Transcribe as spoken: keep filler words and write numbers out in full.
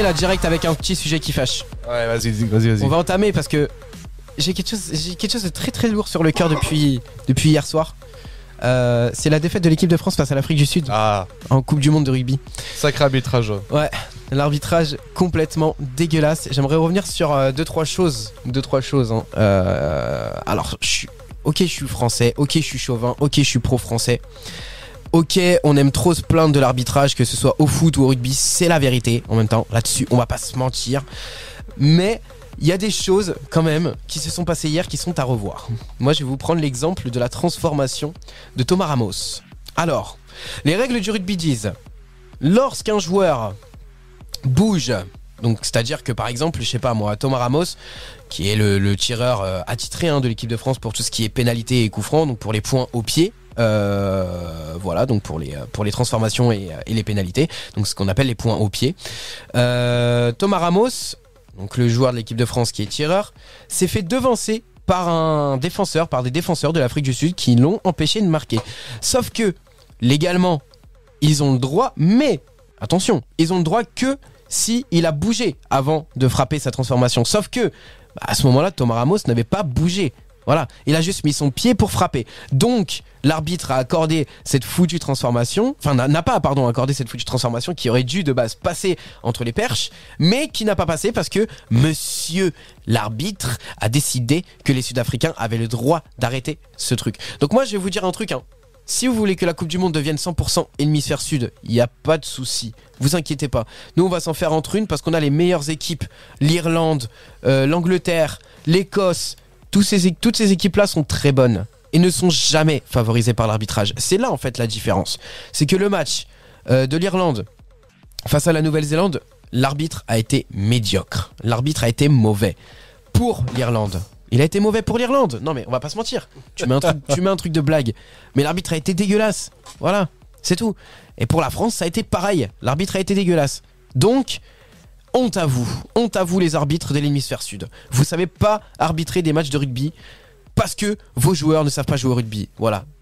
là direct avec un petit sujet qui fâche. Ouais, vas-y, vas-y, vas-y. On va entamer parce que j'ai quelque chose, j'ai quelque chose de très très lourd sur le cœur depuis, depuis hier soir. Euh, c'est la défaite de l'équipe de France face à l'Afrique du Sud Ah, en Coupe du Monde de rugby. sacré arbitrage. Ouais, l'arbitrage complètement dégueulasse. J'aimerais revenir sur euh, deux trois choses, deux trois choses. Hein. Euh, alors, je suis, ok, je suis français, ok, je suis chauvin, ok, je suis pro-français. Ok, on aime trop se plaindre de l'arbitrage, que ce soit au foot ou au rugby, c'est la vérité. En même temps, là-dessus, on va pas se mentir. Mais il y a des choses quand même qui se sont passées hier qui sont à revoir. Moi, je vais vous prendre l'exemple de la transformation de Thomas Ramos. Alors, les règles du rugby disent, lorsqu'un joueur bouge, donc c'est-à-dire que par exemple, je sais pas moi, Thomas Ramos, qui est le, le tireur euh, attitré hein, de l'équipe de France pour tout ce qui est pénalité et coup franc, donc pour les points au pied. Euh, voilà, donc pour les, pour les transformations et, et les pénalités, donc ce qu'on appelle les points au pied. Euh, Thomas Ramos, donc le joueur de l'équipe de France qui est tireur, s'est fait devancer par un défenseur, par des défenseurs de l'Afrique du Sud qui l'ont empêché de marquer. Sauf que légalement, ils ont le droit, mais attention, ils ont le droit que si il a bougé avant de frapper sa transformation. Sauf que bah, à ce moment-là, Thomas Ramos n'avait pas bougé. Voilà, il a juste mis son pied pour frapper. Donc, l'arbitre a accordé cette foutue transformation, enfin n'a pas, pardon, accordé cette foutue transformation qui aurait dû de base passer entre les perches, mais qui n'a pas passé parce que monsieur l'arbitre a décidé que les Sud-Africains avaient le droit d'arrêter ce truc. Donc moi, je vais vous dire un truc, hein. Si vous voulez que la Coupe du Monde devienne cent pour cent hémisphère sud, il n'y a pas de souci. Vous inquiétez pas. Nous, on va s'en faire entre une parce qu'on a les meilleures équipes. L'Irlande, euh, l'Angleterre, l'Écosse. Tous ces, toutes ces équipes-là sont très bonnes et ne sont jamais favorisées par l'arbitrage. C'est là en fait la différence. C'est que le match euh, de l'Irlande face à la Nouvelle-Zélande, l'arbitre a été médiocre. L'arbitre a été mauvais pour l'Irlande. Il a été mauvais pour l'Irlande. Non mais on va pas se mentir. Tu mets un truc, tu mets un truc de blague. Mais l'arbitre a été dégueulasse. Voilà, c'est tout. Et pour la France, ça a été pareil. L'arbitre a été dégueulasse. Donc... honte à vous, honte à vous les arbitres de l'hémisphère sud. Vous savez pas arbitrer des matchs de rugby parce que vos joueurs ne savent pas jouer au rugby. Voilà,